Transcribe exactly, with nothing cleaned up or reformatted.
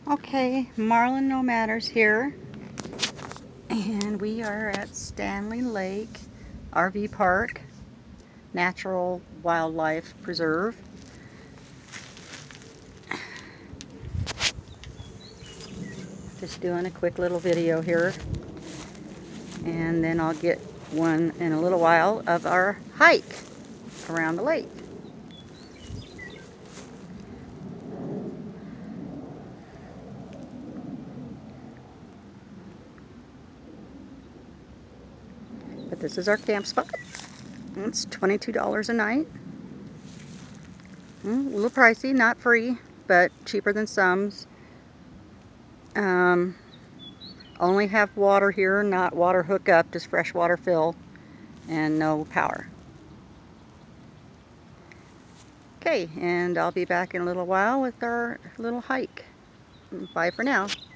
Okay, Marlin No Matters here, and we are at Stanley Lake R V Park, Natural Wildlife Preserve. Just doing a quick little video here, and then I'll get one in a little while of our hike around the lake. But this is our camp spot. It's twenty-two dollars a night. A little pricey, not free, but cheaper than some. Um, only have water here, not water hookup, just fresh water fill, and no power. Okay, and I'll be back in a little while with our little hike. Bye for now.